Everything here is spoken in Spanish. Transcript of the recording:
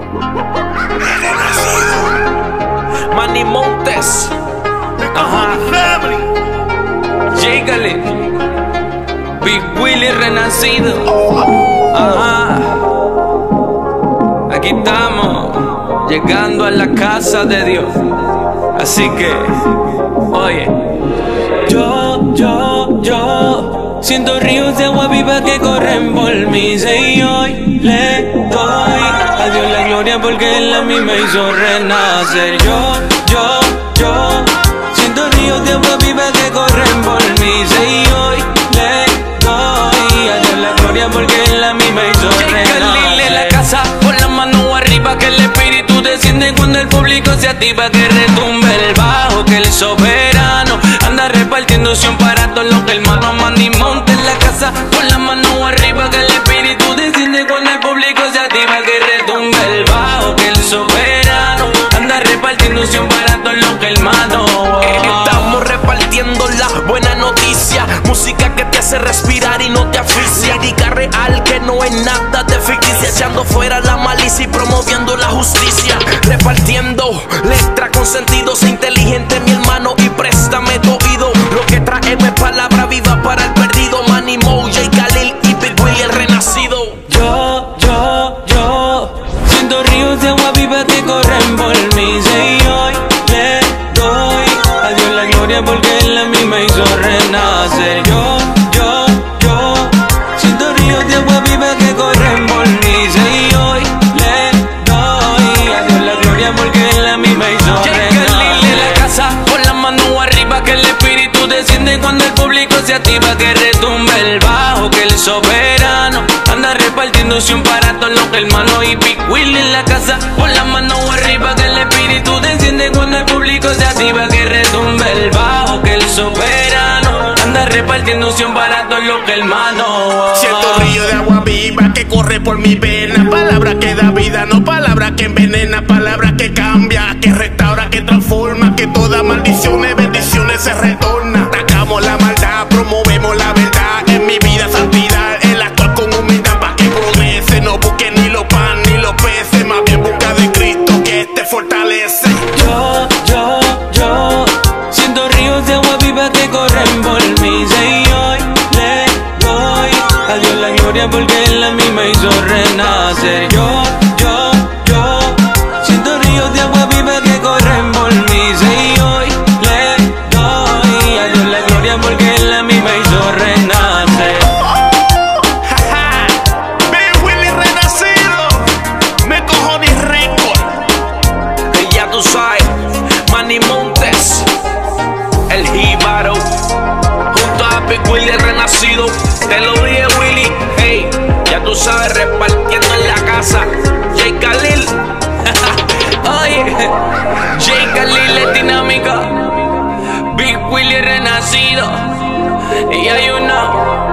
Manny Montes, ajá, J-Khalil, Big Willie renacido, ajá. Aquí estamos, llegando a la casa de Dios. Así que, oye, yo siento ríos de agua viva que corren por mí. Y hoy le doy a Dios la gloria porque Él a mí me hizo renacer. Yo siento ríos de agua viva que corren por mí. Y hoy le doy a Dios la gloria porque Él a mí me hizo renacer. En la casa con la mano arriba, que el espíritu desciende cuando el público se activa, que retumbe el bajo, que el soberano anda repartiendo unción para todos los hermanos. Manny Montes en la casa con la mano arriba, que el espíritu desciende cuando el público se activa, que retumbe el bajo, que el soberano anda repartiendo unción para todos los hermanos. Estamos repartiendo la buena noticia, música que te hace respirar y no te asfixia, lírica real que no es nada de ficticia, echando fuera la malicia y promoviendo la justicia, repartiendo letra con sentido. Sé inteligente mi hermano y préstame tu oído, lo que traemos es palabra viva para el perdido. Manny Mo, J-Khalil y Big Willie el renacido. Yo siento ríos de agua viva que corren por mí. Y hoy le doy a Dios la gloria porque Él a mí me hizo renacer. Yo siento ríos de agua viva que corren por mí. Y hoy le doy a Dios la gloria porque Él a mí me hizo renacer. En la casa con la mano arriba, que el espíritu desciende cuando el público se activa, que retumbe el bajo, que el soberano anda repartiendo unción para todos los hermanos. Y Big Willie en la casa con la mano arriba, que el espíritu desciende cuando el público se activa, que retumbe el bajo, que el soberano anda repartiendo unción para todos los hermanos. Siento río de agua viva que corre por mi vena, palabra que da vida, no palabra que envenena, palabra que cambia, que restaura, que transforma, que toda maldiciones, bendiciones se retorna. Atacamos la maldad, promovemos la verdad, en mi vida santidad, el actuar con humildad para que progrese. No busque ni los pan ni los peces, más bien busca de Cristo que te fortalece. Yo siento ríos de agua viva que corren por mí. Y hoy le doy a Dios la gloria porque Él a mí me hizo renacer. Yo siento ríos de agua viva que corren por mí. Y hoy le doy a Dios la gloria porque Él a mí me hizo renacer. Big Willie renacido, me cojo ni récord. Y ya tú sabes, Manny Montes, el jíbaro, junto a Big Willie renacido. Te lo dije, Willie, hey, ya tú sabes, repartiendo en la casa. J-Khalil, oye, J-Khalil es dinámica, Big Willie renacido. Y hay una